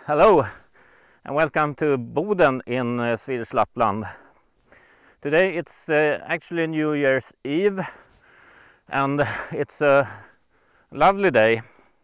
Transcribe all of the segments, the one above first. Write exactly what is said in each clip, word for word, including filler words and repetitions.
Hello and welcome to Boden in uh, Swedish Lapland. Today it's uh, actually New Year's Eve and it's a lovely day.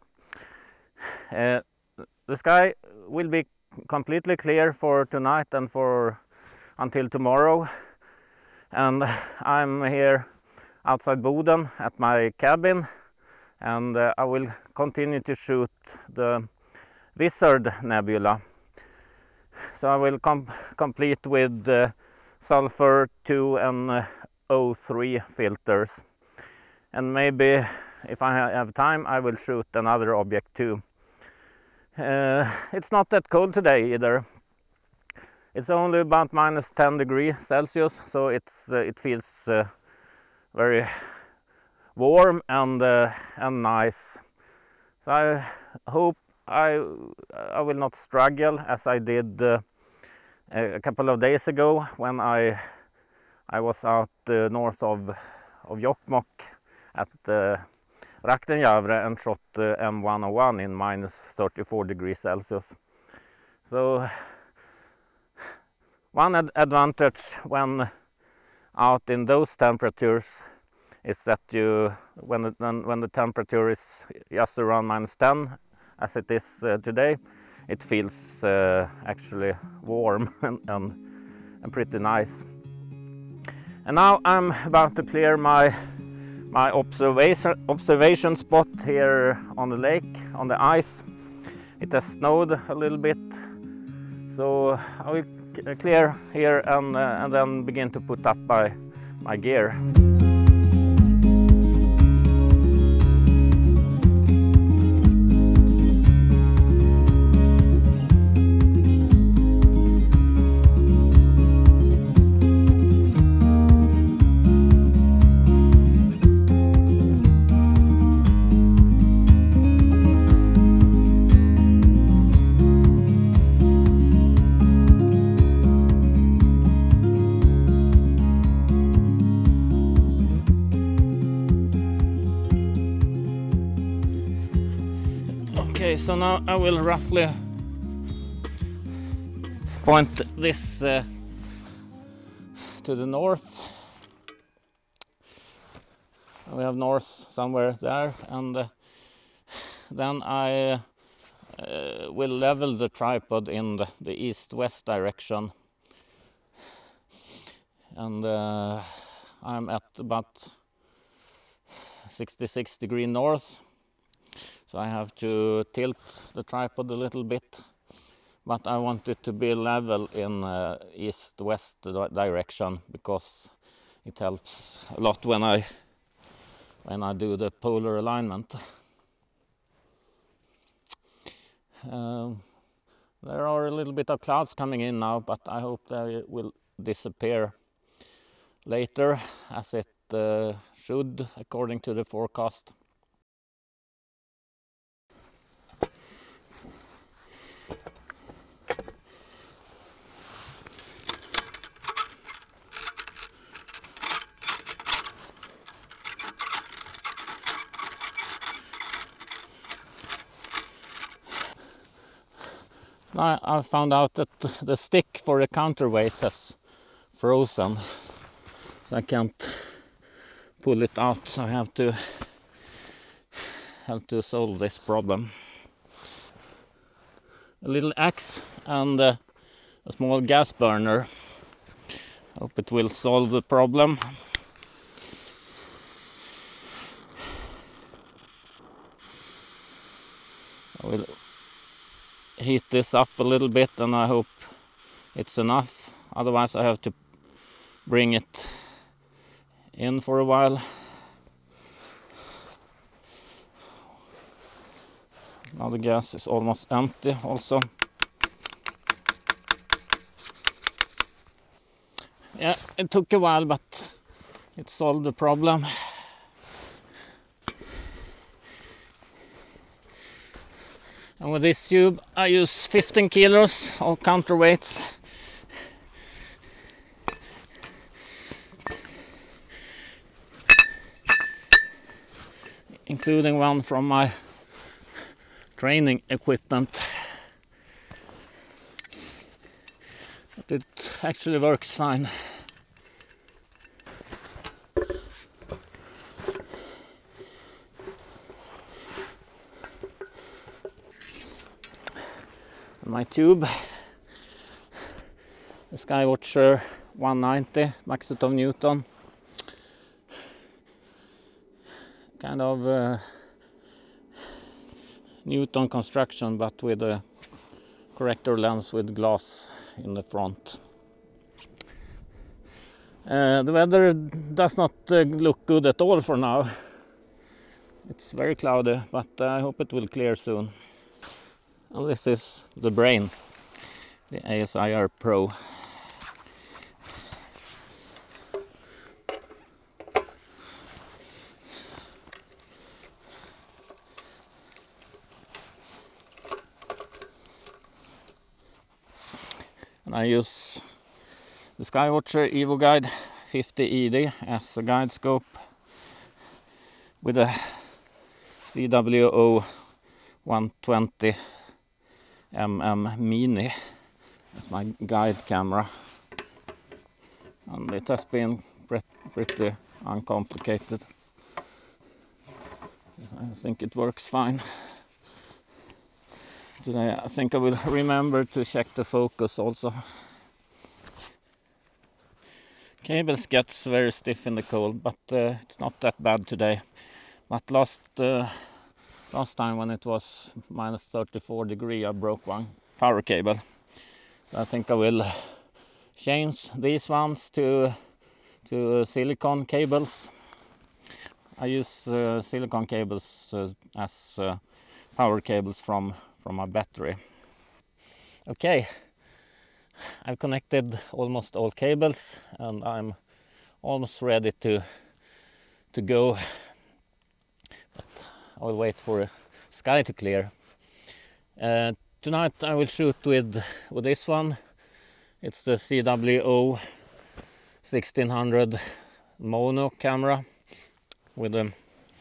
Uh, the sky will be completely clear for tonight and for until tomorrow, and I'm here outside Boden at my cabin, and uh, I will continue to shoot the Wizard Nebula. So I will com complete with uh, sulfur two and uh, O three filters, and maybe if I have time I will shoot another object too. Uh, it's not that cold today either. It's only about minus ten degrees Celsius, so it's uh, it feels uh, very warm and uh, and nice. So I hope I I will not struggle as I did uh, a couple of days ago when I I was out uh, north of of Jokkmokk at uh, Raktenjavre and shot uh, M one oh one in minus thirty-four degrees Celsius. So one ad advantage when out in those temperatures is that you when it, when the temperature is just around minus ten, as it is uh, today, it feels uh, actually warm and, and, and pretty nice. And now I'm about to clear my my observation observation spot here on the lake, on the ice. It has snowed a little bit, so I will clear here and, uh, and then begin to put up my, my gear. Okay, so now I will roughly point this uh, to the north. We have north somewhere there, and uh, then I uh, will level the tripod in the, the east-west direction. And uh, I'm at about sixty-six degrees north. So I have to tilt the tripod a little bit, but I want it to be level in uh, east-west direction because it helps a lot when I when I do the polar alignment. Um, there are a little bit of clouds coming in now, but I hope they will disappear later, as it uh, should according to the forecast. Now I found out that the stick for the counterweight has frozen, so I can't pull it out. So I have to have to solve this problem. A little axe and uh, a small gas burner. Hope it will solve the problem. I will heat this up a little bit, and I hope it's enough. Otherwise I have to bring it in for a while. Now the gas is almost empty also. Yeah, it took a while, but it solved the problem. And with this tube I use fifteen kilos of counterweights. Including one from my training equipment. actually works fine. My tube, the Skywatcher one ninety Maximum Newton, kind of uh, Newton construction, but with a corrector lens with glass in the front. Uh, the weather does not uh, look good at all for now. It's very cloudy, but uh, I hope it will clear soon. And this is the brain, the A S I R Pro. And I use the Skywatcher Evo Guide fifty E D as a guide scope with a C W O one twenty millimeter Mini as my guide camera, and it has been pretty uncomplicated. I think it works fine. Today I think I will remember to check the focus also. Cables gets very stiff in the cold, but uh, it's not that bad today. But last uh, last time when it was minus thirty-four degree, I broke one power cable. So I think I will change these ones to to silicone cables. I use uh, silicone cables uh, as uh, power cables from from my battery. Okay, I've connected almost all cables and I'm almost ready to to go. But I will wait for the sky to clear. Uh, tonight I will shoot with with this one. It's the C W O sixteen hundred mono camera with a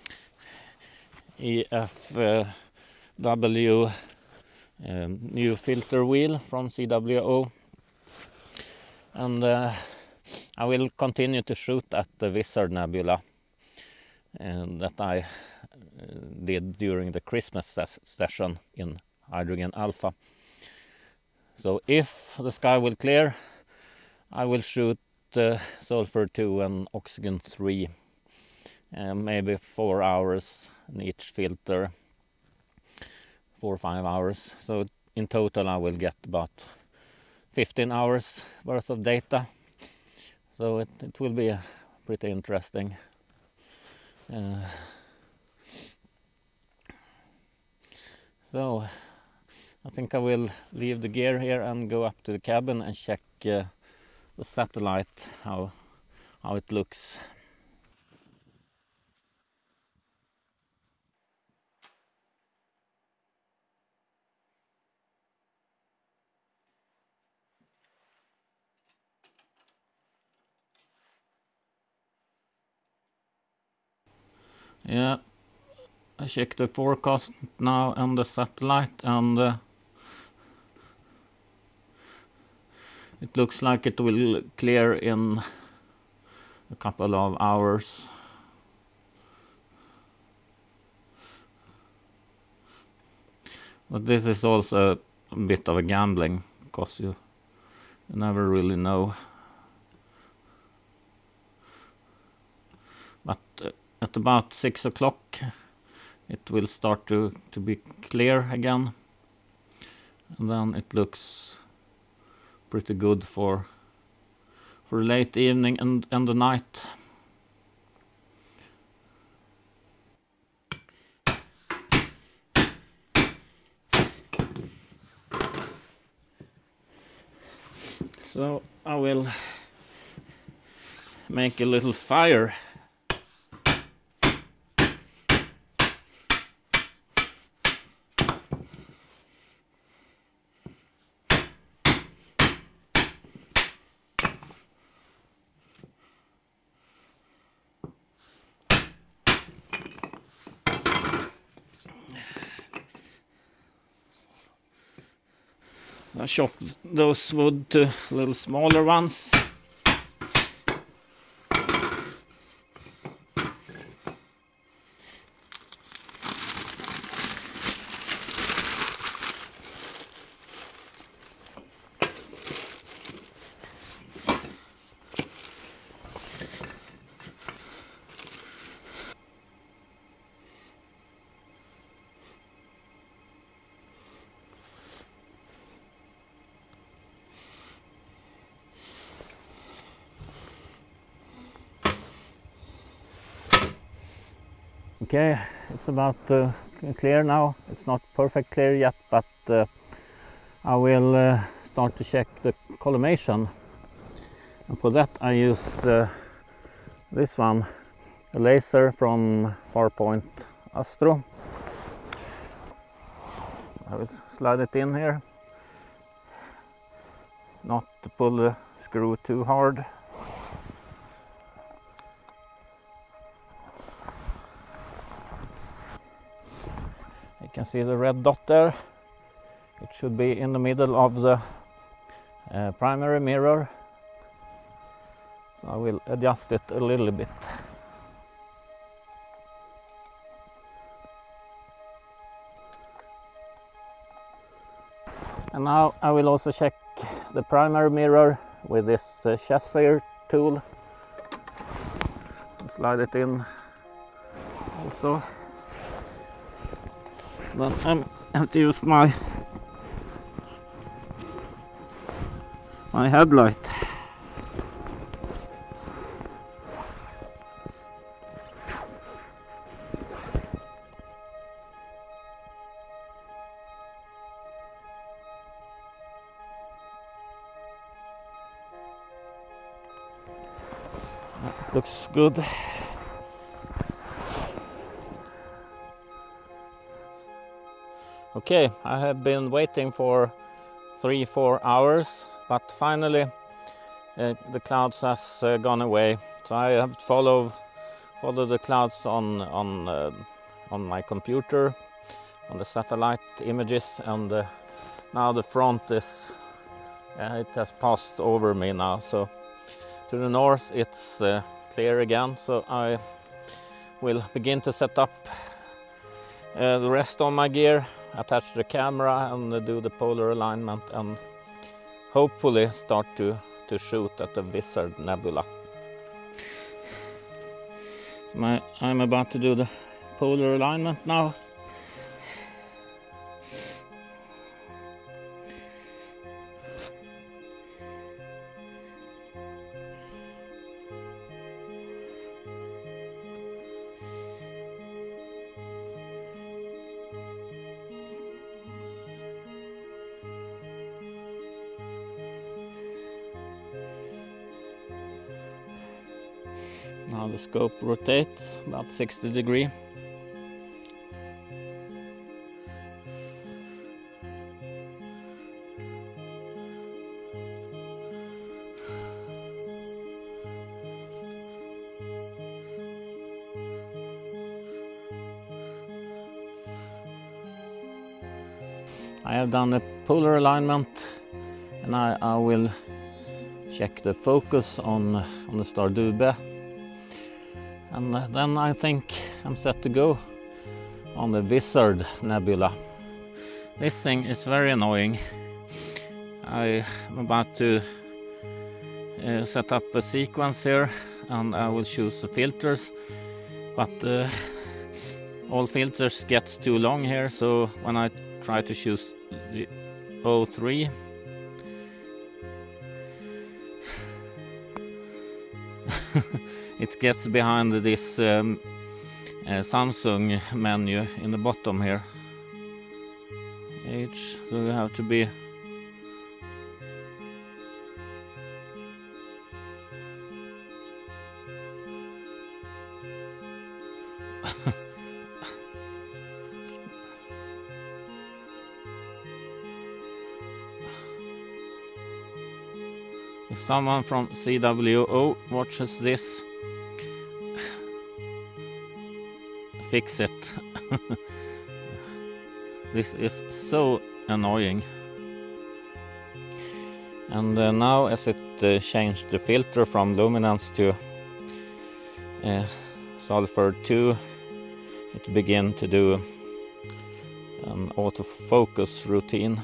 E F W um, new filter wheel from C W O, and uh, I will continue to shoot at the Wizard Nebula and that I uh, did during the Christmas ses session in Hydrogen Alpha. So if the sky will clear, I will shoot uh, sulfur two and oxygen three, uh, maybe four hours in each filter, four or five hours. So in total I will get about fifteen hours worth of data. So it, it will be uh, pretty interesting. Uh, so I think I will leave the gear here and go up to the cabin and check uh, the satellite, how how it looks. Yeah, I check the forecast now on the satellite, and uh, it looks like it will clear in a couple of hours. But this is also a bit of a gambling, because you, you never really know. But uh, at about six o'clock it will start to, to be clear again. And then it looks pretty good for for late evening and, and the night. So I will make a little fire. So I chopped those wood to little smaller ones. Okay, it's about uh, clear now. It's not perfect clear yet, but uh, I will uh, start to check the collimation. And for that I use uh, this one, a laser from Farpoint Astro. I will slide it in here, not to pull the screw too hard. You can see the red dot there. It should be in the middle of the uh, primary mirror. So I will adjust it a little bit. And now I will also check the primary mirror with this uh, chassis tool. Slide it in also. Then I have to use my my headlight. That looks good. Okay, I have been waiting for three, four hours, but finally uh, the clouds has uh, gone away. So I have followed follow the clouds on on uh, on my computer, on the satellite images, and uh, now the front is uh, it has passed over me now. So to the north it's uh, clear again. So I will begin to set up uh, the rest of my gear, attach the camera and uh, do the polar alignment, and hopefully start to, to shoot at the Wizard Nebula. So my, I'm about to do the polar alignment now. Now the scope rotates about sixty degrees. I have done a polar alignment, and I, I will check the focus on, on the star Dubhe. And then I think I'm set to go on the Wizard Nebula. This thing is very annoying. I am about to uh, set up a sequence here, and I will choose the filters, but uh, all filters get too long here, so when I try to choose the O three, it gets behind this um, uh, Samsung menu in the bottom here. H, so you have to be if someone from C W O watches this, fix it. This is so annoying. And uh, now as it uh, changed the filter from luminance to uh, sulfur two, it began to do an autofocus routine.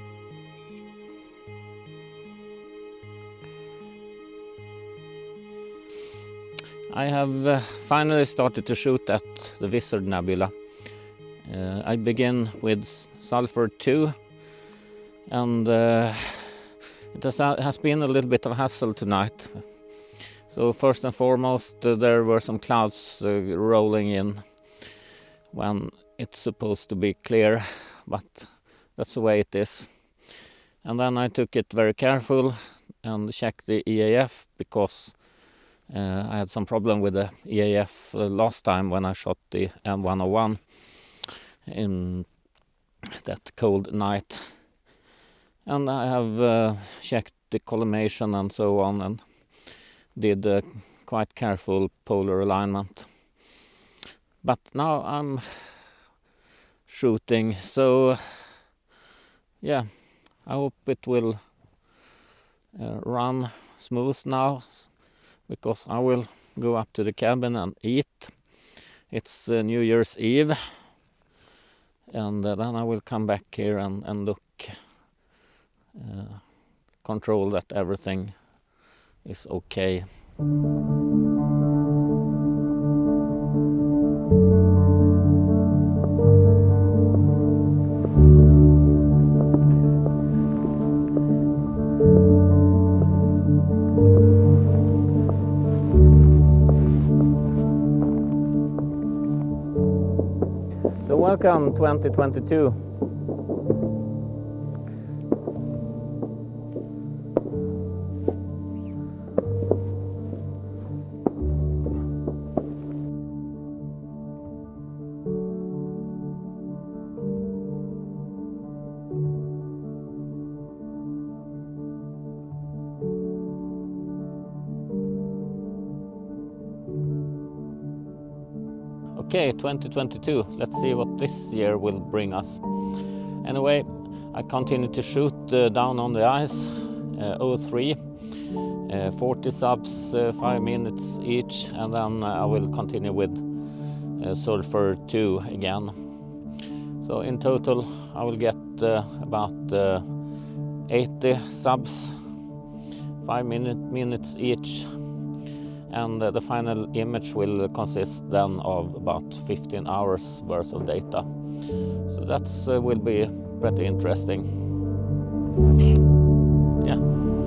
I have uh, finally started to shoot at the Wizard Nebula. Uh, I begin with sulfur two, and uh, it has, has been a little bit of a hassle tonight. So first and foremost, uh, there were some clouds uh, rolling in when it's supposed to be clear, but that's the way it is. And then I took it very careful and checked the E A F, because uh, I had some problem with the E A F uh, last time when I shot the M one oh one in that cold night. And I have uh, checked the collimation and so on, and did a quite careful polar alignment. But now I'm shooting, so yeah, I hope it will uh, run smooth now, because I will go up to the cabin and eat. It's uh, New Year's Eve, and uh, then I will come back here and, and look, uh, control that everything is okay. So welcome twenty twenty-two. Okay, twenty twenty-two, let's see what this year will bring us. Anyway, I continue to shoot uh, down on the ice, uh, oh three, uh, forty subs, uh, five minutes each, and then uh, I will continue with uh, sulfur two again. So in total I will get uh, about uh, eighty subs, five minute, minutes each. And uh, the final image will consist then of about fifteen hours worth of data. So that uh, will be pretty interesting. Yeah.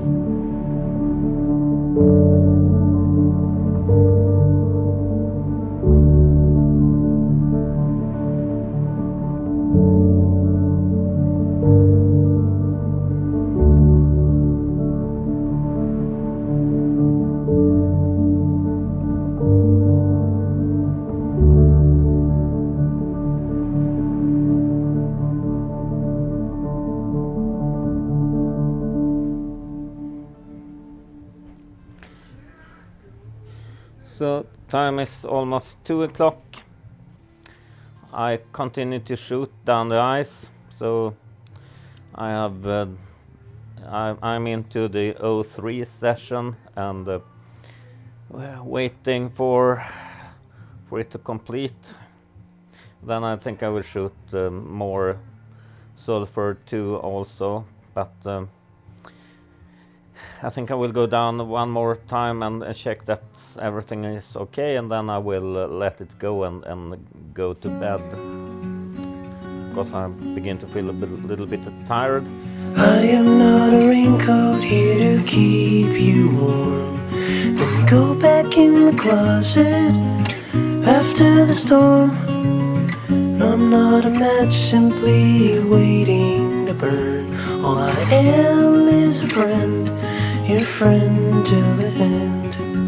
So time is almost two o'clock. I continue to shoot down the ice. So I have uh, I, I'm into the oh three session, and uh, we're waiting for for it to complete. Then I think I will shoot uh, more sulfur two also, but um, I think I will go down one more time and uh, check that everything is okay, and then I will uh, let it go and, and go to bed, because I begin to feel a bit, little bit tired. I am not a raincoat here to keep you warm. Then go back in the closet after the storm. No, I'm not a match simply waiting to burn. All I am is a friend, your friend till the end.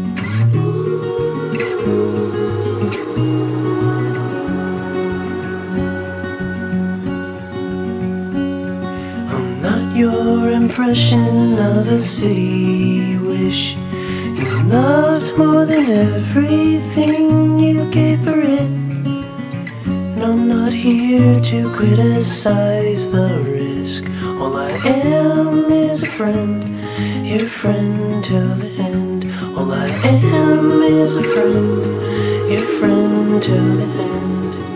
I'm not your impression of a city wish you loved more than everything you gave for it. No, I'm not here to criticize the risk. All I am is a friend, your friend till the end. All I am is a friend, your friend till the end.